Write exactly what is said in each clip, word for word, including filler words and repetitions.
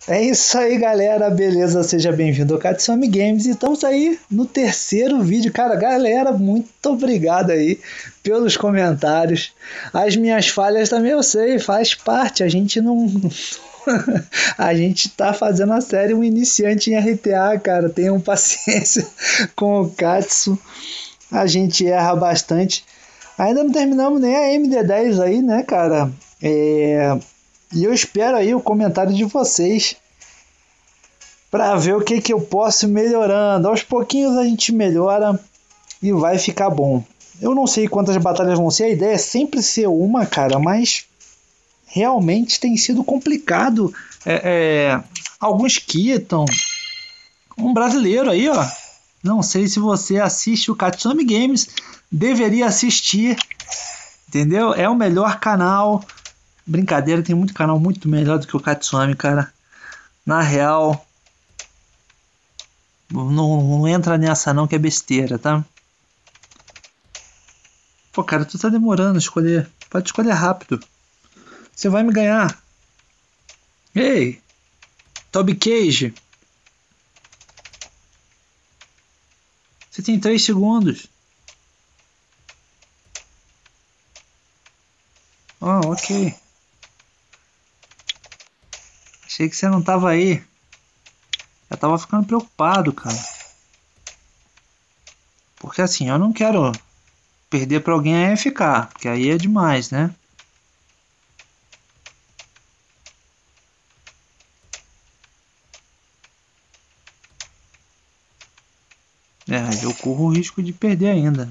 É isso aí, galera, beleza? Seja bem-vindo ao Katsumi Games e estamos aí no terceiro vídeo. Cara, galera, muito obrigado aí pelos comentários. As minhas falhas também eu sei, faz parte, a gente não... a gente tá fazendo a série um iniciante em R T A, cara, tenham paciência com o Katsu, a gente erra bastante. Ainda não terminamos nem a M D dez aí, né, cara? É... E eu espero aí o comentário de vocês para ver o que, que eu posso ir melhorando. Aos pouquinhos a gente melhora e vai ficar bom. Eu não sei quantas batalhas vão ser, a ideia é sempre ser uma, cara, mas realmente tem sido complicado. É, é... Alguns quitam. Um brasileiro aí, ó. Não sei se você assiste o Katsumi Games, deveria assistir, entendeu? É o melhor canal. Brincadeira, tem muito canal muito melhor do que o Katsumi, cara. Na real, não, não entra nessa não, que é besteira, tá? Pô, cara, tu tá demorando a escolher. Pode escolher rápido. Você vai me ganhar. Ei, Toby Cage. Você tem três segundos. Ah, oh, ok. Achei que você não tava aí. Eu tava ficando preocupado, cara. Porque assim, eu não quero perder pra alguém a F K, porque aí é demais, né? É, eu corro o risco de perder ainda.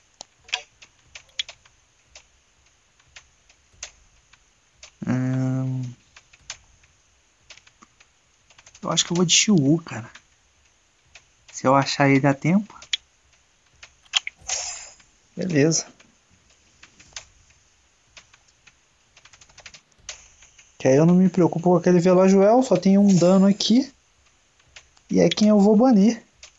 Hum... Eu acho que eu vou de Shiwu, cara. Se eu achar ele a tempo. Beleza. Que aí eu não me preocupo com aquele Velojuel, só tem um dano aqui. E é quem eu vou banir.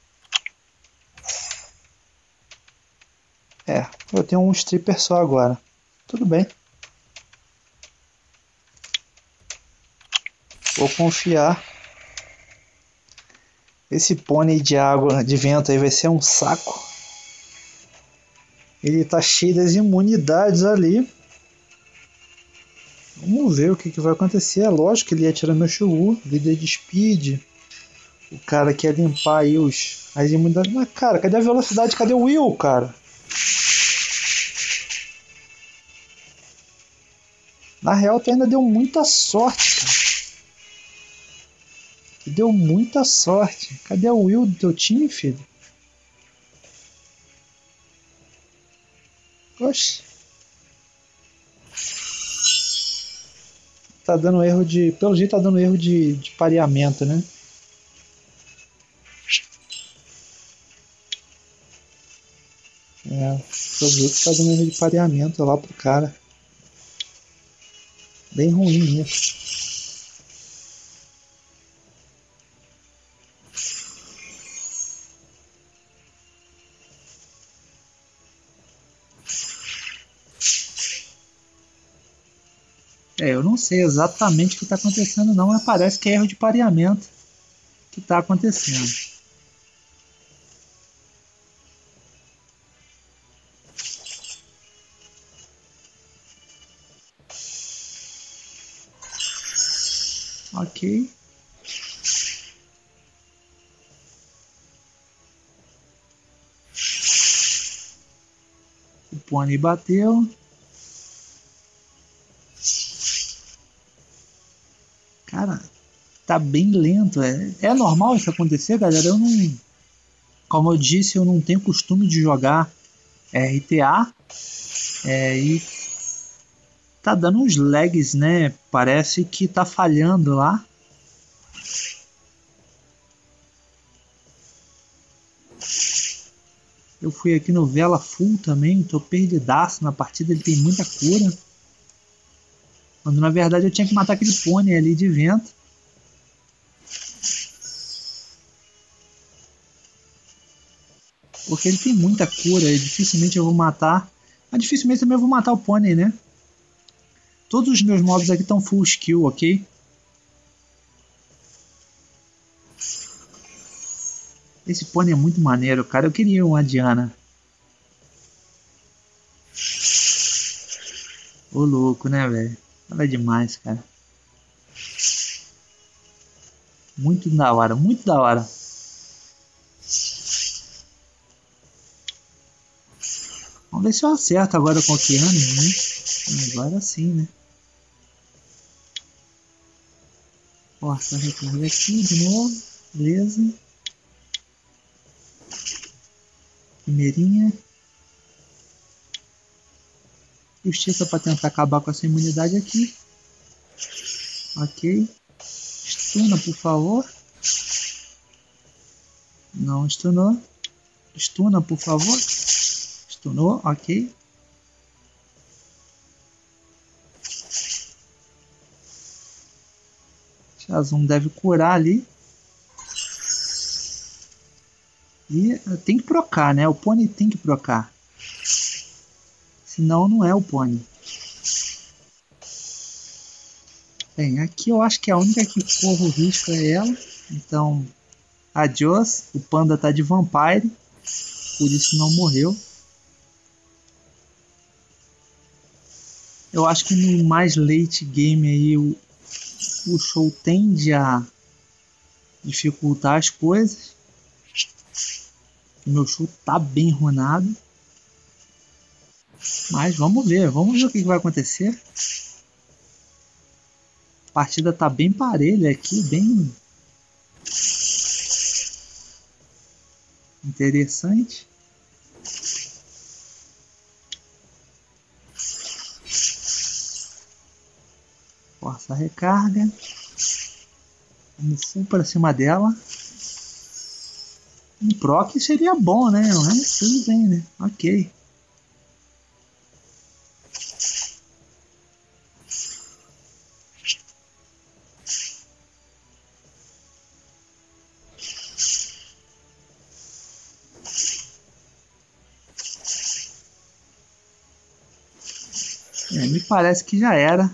É, eu tenho um stripper só agora. Tudo bem. Vou confiar. Esse pônei de água, de vento aí vai ser um saco. Ele tá cheio das imunidades ali. Vamos ver o que, que vai acontecer. É lógico que ele ia tirar meu Shiwu, líder de speed. O cara quer limpar aí os, as imunidades. Mas cara, cadê a velocidade? Cadê o Will, cara? Na real, tu ainda deu muita sorte, cara. Deu muita sorte. Cadê o Will do teu time, filho? Oxe. Tá dando erro de... Pelo jeito tá dando erro de, de pareamento, né? É, pelo jeito tá dando erro de pareamento lá pro cara. Bem ruim isso. É, eu não sei exatamente o que está acontecendo não, mas parece que é erro de pareamento que está acontecendo. Ok. O pônei bateu. Cara, tá bem lento. É, é normal isso acontecer, galera? Eu não... Como eu disse, eu não tenho costume de jogar R T A. É, e tá dando uns lags, né? Parece que tá falhando lá. Eu fui aqui no Vela Full também, tô perdidaço na partida, ele tem muita cura. Quando na verdade eu tinha que matar aquele pônei ali de vento. Porque ele tem muita cura e dificilmente eu vou matar. Mas dificilmente também eu vou matar o pônei, né? Todos os meus mobs aqui estão full skill, ok? Esse pônei é muito maneiro, cara. Eu queria uma Diana. Ô louco, né, velho? Ela é demais, cara. Muito da hora, muito da hora. Vamos ver se eu acerto agora com o Keanu, né? Agora sim, né? Força, recarga aqui de novo. Beleza. Primeirinha. Justiça para tentar acabar com essa imunidade aqui. Ok. Stuna, por favor. Não stunou. Stuna, por favor. Stunou, ok. Shazam deve curar ali. E tem que procar, né? O pônei tem que procar. Senão não é o pônei. Bem, aqui eu acho que a única que corre o risco é ela. Então, adiós. O panda tá de vampire. Por isso não morreu. Eu acho que no mais late game aí o, o show tende a dificultar as coisas. O meu show tá bem runado. Mas vamos ver, vamos ver o que vai acontecer. A partida tá bem parelha aqui, bem interessante. Força a recarga. Vamos full para cima dela. Um proc seria bom, né? Mas tudo bem, né? Ok. É, me parece que já era.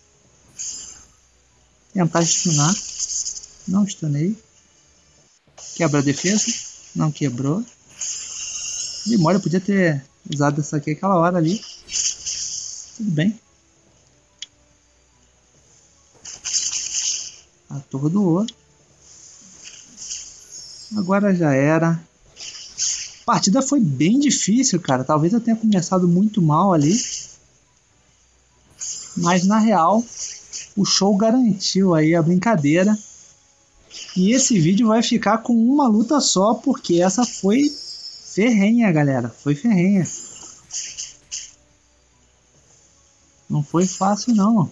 Tentar stunar. Não stunei. Quebra a defesa. Não quebrou. Demora, eu podia ter usado essa aqui aquela hora ali. Tudo bem. Atordoou. Agora já era. A partida foi bem difícil, cara. Talvez eu tenha começado muito mal ali. Mas na real, o show garantiu aí a brincadeira. E esse vídeo vai ficar com uma luta só, porque essa foi ferrenha, galera. Foi ferrenha. Não foi fácil, não.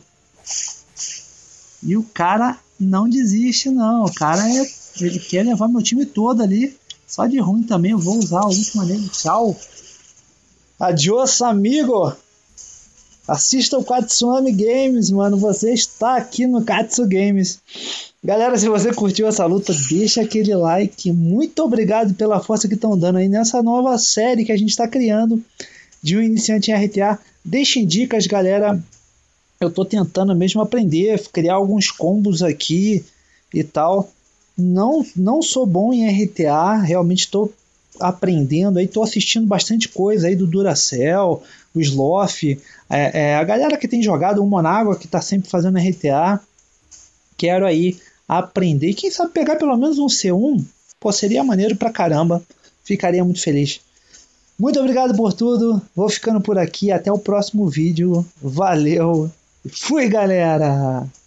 E o cara não desiste, não. O cara, é, ele quer levar meu time todo ali. Só de ruim também, eu vou usar a última dele. Tchau. Adiós, amigo. Assista o Katsuami Games, mano. Você está aqui no Katsu Games. Galera, se você curtiu essa luta, deixa aquele like. Muito obrigado pela força que estão dando aí nessa nova série que a gente está criando de um iniciante em R T A. Deixem dicas, galera. Eu tô tentando mesmo aprender, criar alguns combos aqui e tal. Não, não sou bom em R T A, realmente estou aprendendo aí, tô assistindo bastante coisa aí do Duracell, o Sloth, é, é, a galera que tem jogado o Monágua, que tá sempre fazendo R T A. Quero aí aprender, quem sabe pegar pelo menos um C um, pô, seria maneiro pra caramba, ficaria muito feliz. Muito obrigado por tudo, vou ficando por aqui, até o próximo vídeo, valeu, fui galera!